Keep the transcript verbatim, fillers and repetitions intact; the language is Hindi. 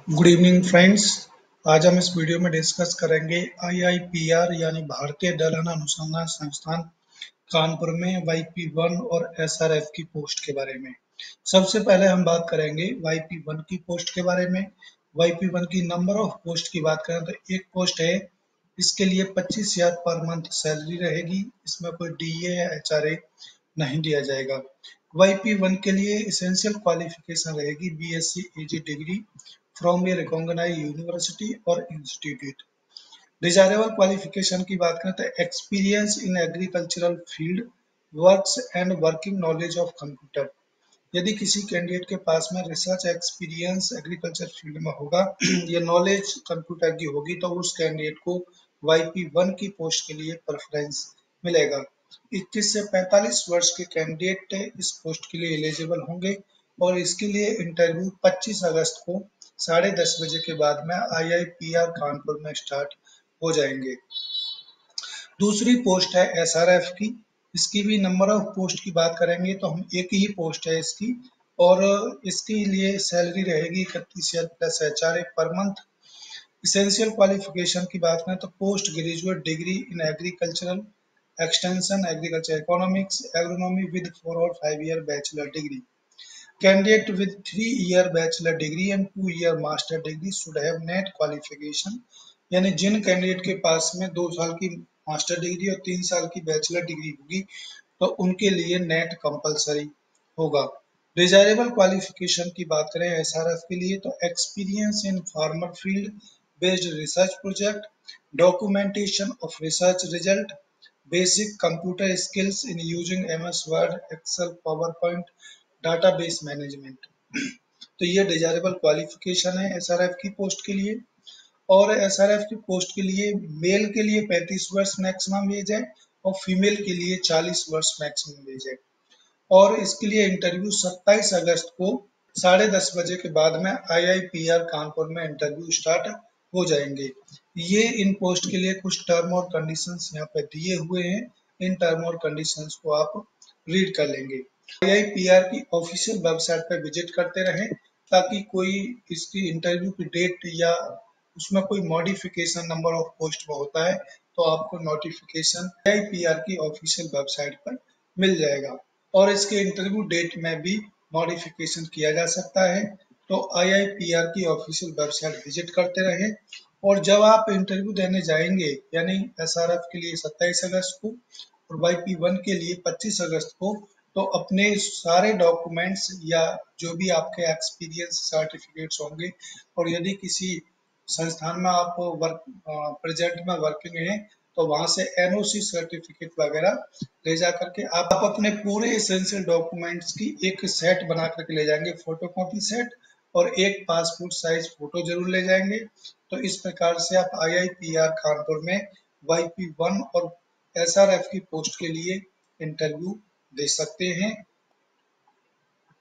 Good evening friends. आज हम इस वीडियो में डिस्कस करेंगे आई आई पी आर यानी भारतीय दलहन अनुसंधान संस्थान कानपुर में वाई पी वन और एस आर एफ की पोस्ट के बारे में। सबसे पहले हम बात करेंगे वाई पी वन की पोस्ट के बारे में। वाई पी वन की नंबर ऑफ पोस्ट की बात करें तो एक पोस्ट है, इसके लिए पच्चीस हजार पर मंथ सैलरी रहेगी। इसमें कोई डी ए या एच आर ए नहीं दिया जाएगा। वाई पी वन के लिए एसेंशियल क्वालिफिकेशन रहेगी B S C A G degree from a recognised university और इंस्टीट्यूट। डिजायरेबल क्वालिफिकेशन की बात करें तो experience in agricultural field works and working knowledge of computer. यदि किसी कैंडिडेट के पास में रिसर्च एक्सपीरियंस एग्रीकल्चर फील्ड में होगा या नॉलेज कंप्यूटर की होगी तो उस कैंडिडेट को वाई पी वन की पोस्ट के लिए प्रेफरेंस मिलेगा। इक्कीस से पैंतालीस वर्ष के कैंडिडेट इस पोस्ट के लिए एलिजिबल होंगे और इसके लिए इंटरव्यू पच्चीस अगस्त को साढ़े दस बजे के बाद में I I P R Kanpur में स्टार्ट हो जाएंगे। दूसरी पोस्ट है एस आर एफ की। इसकी भी नंबर ऑफ पोस्ट की बात करेंगे तो हम एक ही पोस्ट है इसकी और इसके लिए सैलरी रहेगी इकतीस हजार plus H R A per month. Essential qualification की बात करें तो post graduate degree in agricultural extension, agriculture economics, agronomy with four और five year bachelor degree. Candidate with three year bachelor degree and two year master degree should have net qualification। यानी जिन कैंडिडेट के पास में दो साल की मास्टर डिग्री और तीन साल की बैचलर डिग्री होगी तो उनके लिए नेट कंपलसरी होगा। डिजायरेबल क्वालिफिकेशन की बात करें एस आर एफ के लिए तो experience in farmer field based research project, documentation of research result, basic computer skills in using M S Word, Excel, PowerPoint, database management. तो ये डिजायरेबल क्वालिफिकेशन है एस आर एफ की पोस्ट के लिए। और एस आर एफ की पोस्ट के लिए मेल के लिए पैंतीस वर्ष मैक्सिमम एज है और फीमेल के लिए चालीस वर्ष मैक्सिमम एज है। और इसके लिए इंटरव्यू सत्ताईस अगस्त को साढ़े दस बजे के बाद में I I P R Kanpur में इंटरव्यू स्टार्ट हो जाएंगे। ये इन पोस्ट के लिए कुछ टर्म और कंडीशंस यहाँ पे दिए हुए हैं। इन टर्म और कंडीशंस को आप रीड कर लेंगे। आई आई पी आर की ऑफिशियल वेबसाइट पर विजिट करते रहें ताकि कोई इसकी इंटरव्यू की डेट या उसमें कोई मॉडिफिकेशन नंबर ऑफ पोस्ट में होता है तो आपको notification I I P R की ऑफिशियल वेबसाइट पर मिल जाएगा। और इसके इंटरव्यू डेट में भी मॉडिफिकेशन किया जा सकता है। तो आई आई पी आर की ऑफिशियल वेबसाइट विजिट करते रहें। और जब आप इंटरव्यू देने जाएंगे यानी एस आर एफ के लिए सत्ताईस अगस्त को और वाई पी वन के लिए पच्चीस अगस्त को तो अपने सारे डॉक्यूमेंट्स या जो भी आपके एक्सपीरियंस सर्टिफिकेट्स होंगे और यदि किसी संस्थान में आप वर्क प्रेजेंट में वर्किंग हैं तो वहां से एन ओ सी सर्टिफिकेट वगैरह ले जा करके आप अपने पूरे एसेंशियल डॉक्यूमेंट्स की एक सेट बना करके ले जाएंगे, फोटोकॉपी सेट, और एक पासपोर्ट साइज फोटो जरूर ले जाएंगे। तो इस प्रकार से आप I I P R Kanpur में वाई पी वन और एस आर एफ की पोस्ट के लिए इंटरव्यू दे सकते हैं।